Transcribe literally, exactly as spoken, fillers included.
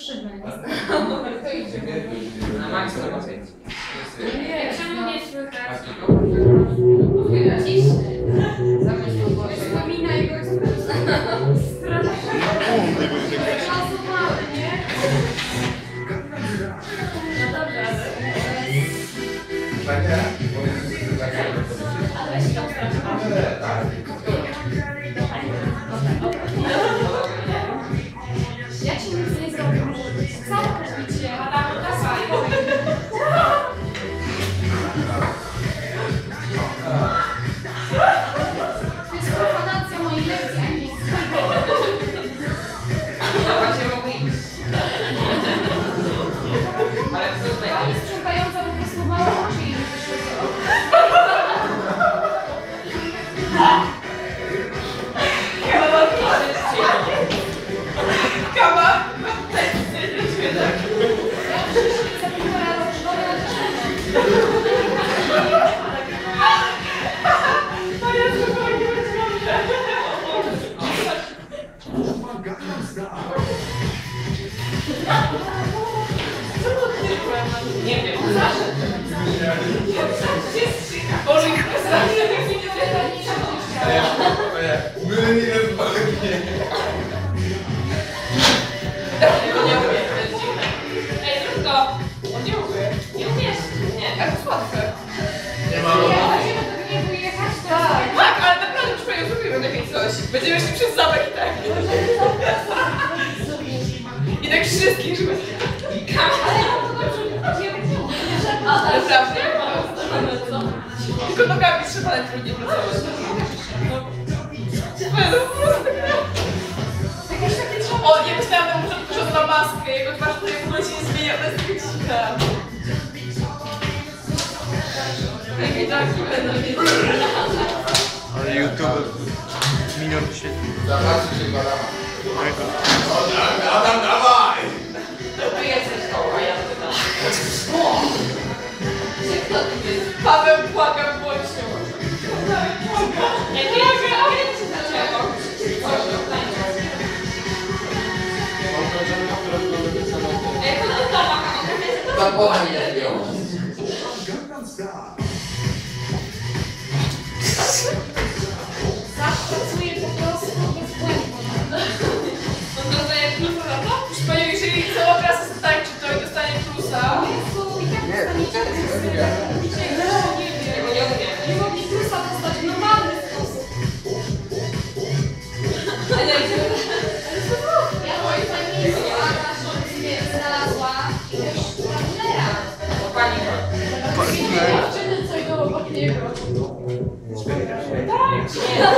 Na maksa to ma być. Nie, czemu nie słychać? Cisz. Zamyśl to głośno. Wspominaj go strasznie. Rozumałem, nie? No dobrze, ale... Ale się tam ja ci nic nie zrobię. Całe robicie, ale dawaj. To jest profanacja mojej lekcji, a nie Chyba się mogę iść. Ale co tutaj? pani sprzątająca po prostu mało oczy i nie wyszło. Kawa? Nie wiem. Boże, strasznie tak się nie Tego nie umiem, to jest dziwne. Ej, zrób to. On nie umie. Nie umiesz? Nie, ale to jest łatwe. Nie ma Będziemy do gniewu jechać, tak. Tak, ale naprawdę już powiem, zrobimy takie coś. Będziemy szli przez zamek i tak. I tak wszystkich, żeby... Ale ja to dobrze nie Naprawdę? Tylko nogami trzeba najtrudniej pracować. Jakieś takie trzeba. O, nie myślałam na początku, że on ma maskę. Jego twarz tutaj w ogóle się nie zmienia, ona jest taka cicha. Jakie dawki będą mieć. Ale YouTube milion tysięcy. Zobaczcie się badama. Tego. Adam, dawaj! Ty jesteś to, a ja pytam. Kto tu jest? Paweł płaka głośno. Paweł płaka. Nie, nie, nie, nie, dlaczego? Jak to do domu? Zapomnij nie ją. Zawsze pracuję po prostu bezbłędnie. On dostaje plusa za to? Już powiedział, jeżeli cała klasa zatańczy, to dostanie plusa. Jezu, i tak dostaniecie plusy. Jeszcze nie wiem. Tego nie umiem. Nie mogli plusa dostać w normalny sposób. A nie, nie. Ja moim zdaniem nie mnie znalazła jakiegoś partnera. Pani Dziewczyny, co idą obok niego. Nie,